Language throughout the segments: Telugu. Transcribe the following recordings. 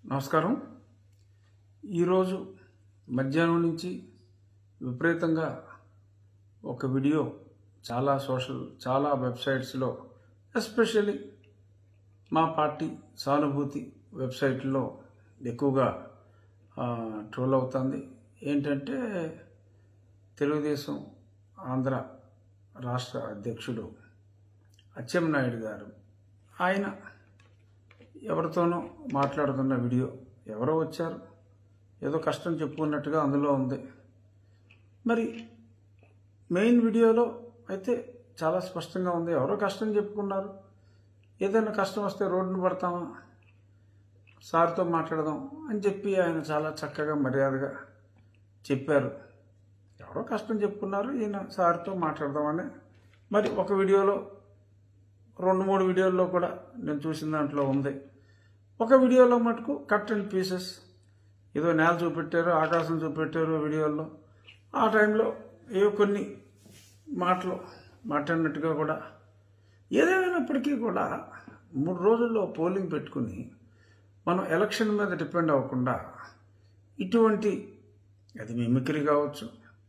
నమస్కారం. ఈరోజు మధ్యాహ్నం నుంచి విపరీతంగా ఒక వీడియో చాలా వెబ్సైట్స్లో, ఎస్పెషల్లీ మా పార్టీ సానుభూతి వెబ్సైట్లో ఎక్కువగా ట్రోల్ అవుతుంది. ఏంటంటే తెలుగుదేశం ఆంధ్ర రాష్ట్ర అధ్యక్షుడు అచ్చెన్నాయుడు గారు ఆయన ఎవరితోనో మాట్లాడుతున్న వీడియో, ఎవరో వచ్చారు ఏదో కష్టం చెప్పుకున్నట్టుగా అందులో ఉంది. మరి మెయిన్ వీడియోలో అయితే చాలా స్పష్టంగా ఉంది, ఎవరో కష్టం చెప్పుకున్నారు. ఏదైనా కష్టం వస్తే రోడ్డును పడతామా, సార్తో మాట్లాడదాం అని చెప్పి ఆయన చాలా చక్కగా మర్యాదగా చెప్పారు. ఎవరో కష్టం చెప్పుకున్నారు, ఈయన సార్తో మాట్లాడదామని. మరి ఒక వీడియోలో 2-3 వీడియోల్లో కూడా నేను చూసిన దాంట్లో ఉంది. ఒక వీడియోలో మటుకు కట్ అండ్ పీసెస్, ఏదో నేల చూపెట్టారు, ఆకాశం చూపెట్టారు వీడియోల్లో. ఆ టైంలో ఏవో కొన్ని మాటలు మాట్లాడినట్టుగా కూడా. ఏదేమైనప్పటికీ కూడా 3 రోజుల్లో పోలింగ్ పెట్టుకుని మనం ఎలక్షన్ మీద డిపెండ్ అవ్వకుండా ఇటువంటి, అది మిమిక్రీ కావచ్చు,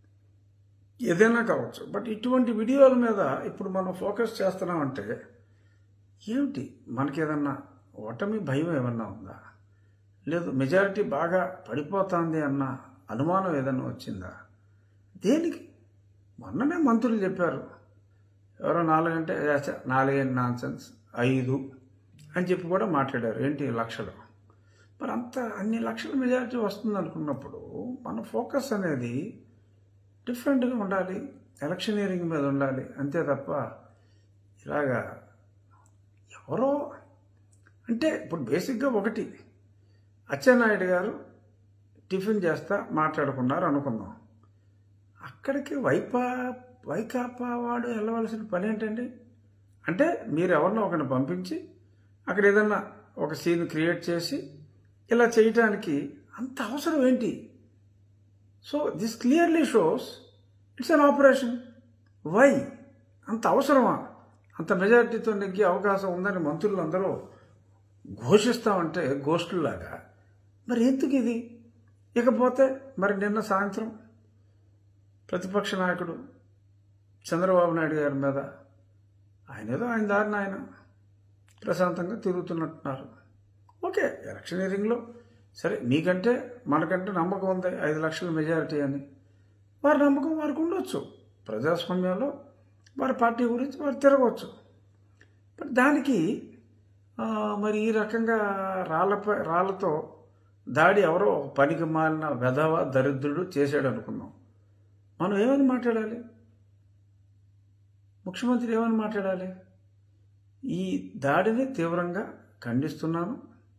ఏదైనా కావచ్చు, బట్ ఇటువంటి వీడియోల మీద ఇప్పుడు మనం ఫోకస్ చేస్తున్నామంటే ఏమిటి, మనకేదన్నా ఓటమి భయం ఏమన్నా ఉందా, లేదు మెజారిటీ బాగా పడిపోతుంది అన్న అనుమానం ఏదన్నా వచ్చిందా, దేనికి? మొన్ననే మంత్రులు చెప్పారు, ఎవరో 4 అంటే 4 నాన్సెన్స్ 5 అని చెప్పి కూడా మాట్లాడారు. ఏంటి లక్షలు? మరి అన్ని లక్షల మెజారిటీ వస్తుంది అనుకున్నప్పుడు మన ఫోకస్ అనేది డిఫరెంట్గా ఉండాలి, ఎలక్షనీరింగ్ మీద ఉండాలి, అంతే తప్ప ఇలాగా ఎవరో అంటే. ఇప్పుడు బేసిక్గా ఒకటి, అచ్చెన్నాయుడు గారు టిఫిన్ చేస్తా మాట్లాడుకున్నారు అనుకుందాం. అక్కడికి వైకాపా వాడు వెళ్ళవలసిన పని ఏంటండి? అంటే మీరు ఎవరినో ఒకరిని పంపించి అక్కడ ఏదన్నా ఒక సీన్ క్రియేట్ చేసి ఇలా చేయటానికి అంత అవసరం ఏంటి? So this clearly shows it's an operation. Why? అంత అవసరమా? అంత మెజారిటీతో నెగ్గే అవకాశం ఉందని మంత్రులు అందరూ ఘోషిస్తామంటే గోష్ఠుల్లాగా. మరి ఎందుకు ఇది? ఇకపోతే మరి నిన్న సాయంత్రం ప్రతిపక్ష నాయకుడు చంద్రబాబు నాయుడు గారి మీద ఆయన దారిన ఆయన ప్రశాంతంగా తిరుగుతున్నట్టున్నారు. ఓకే, ఎలక్షనీరింగ్లో సరే, మీకంటే మనకంటే నమ్మకం ఉంది 5 లక్షల మెజారిటీ అని. వారి నమ్మకం వారికి ఉండొచ్చు, ప్రజాస్వామ్యంలో వారి పార్టీ గురించి వారు తిరగవచ్చు. బట్ దానికి మరి ఈ రకంగా రాళ్లతో దాడి ఎవరో పనికి మాలిన వెధవ దరిద్రుడు చేశాడు అనుకున్నాం. మనం ఏమని మాట్లాడాలి? ముఖ్యమంత్రి ఏమని మాట్లాడాలి? ఈ దాడిని తీవ్రంగా ఖండిస్తున్నాను,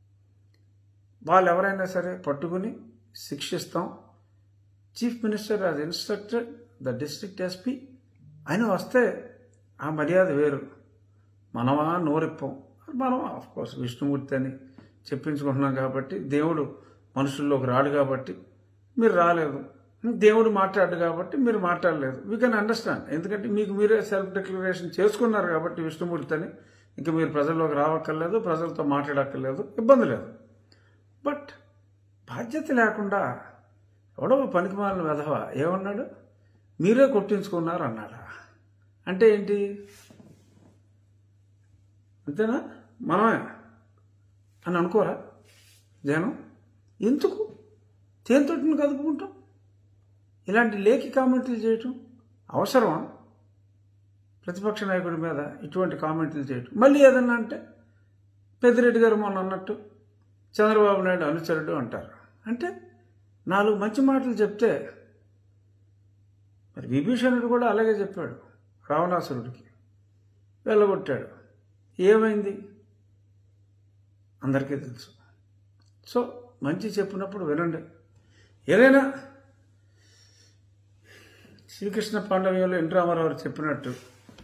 వాళ్ళు ఎవరైనా సరే పట్టుకుని శిక్షిస్తాం, chief minister has instructed the district SP అని వస్తే ఆ మర్యాద వేరు. మనమా నోరిప్పం. మనం ఆఫ్కోర్స్ విష్ణుమూర్తి అని చెప్పించుకుంటున్నాం కాబట్టి, దేవుడు మనుషుల్లోకి రాడు కాబట్టి మీరు రాలేదు, దేవుడు మాట్లాడు కాబట్టి మీరు మాట్లాడలేదు. వీ కెన్ అండర్స్టాండ్, ఎందుకంటే మీకు మీరే సెల్ఫ్ డిక్లరేషన్ చేసుకున్నారు కాబట్టి విష్ణుమూర్తి అని. ఇంకా మీరు ప్రజల్లోకి రావక్కర్లేదు, ప్రజలతో మాట్లాడక్కర్లేదు, ఇబ్బంది లేదు. బట్ బాధ్యత లేకుండా ఎవడో పనికిమాలిన వెధవ ఏమన్నాడు? మీరే కొట్టించుకున్నారు అన్నాడా? అంటే ఏంటి? అంతేనా? మనమే అని అనుకోరా జనం? ఎందుకు తేనెతోటిని కదుపుకుంటాం? ఇలాంటి లేఖి కామెంట్లు చేయటం అవసరమా? ప్రతిపక్ష నాయకుడి మీద ఇటువంటి కామెంట్లు చేయటం. మళ్ళీ ఏదన్నా అంటే పెద్దిరెడ్డి గారు మొన్న అన్నట్టు చంద్రబాబు నాయుడు అనుచరుడు అంటారు. అంటే 4 మంచి మాటలు చెప్తే, మరి విభీషణుడు కూడా అలాగే చెప్పాడు, రావణాసురుడికి వెళ్ళగొట్టాడు. ఏమైంది అందరికీ తెలుసు. సో మంచి చెప్పినప్పుడు వినండి. ఏదైనా శ్రీకృష్ణ పాండవ్యంలో ఎన్ రామారావు చెప్పినట్టు,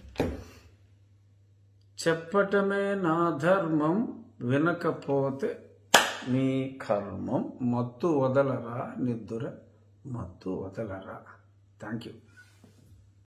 చెప్పటమే నా ధర్మం, వినకపోతే మీ కర్మం, మత్తు వదలరా నిద్దుర మత్తు వదలరా. Thank you.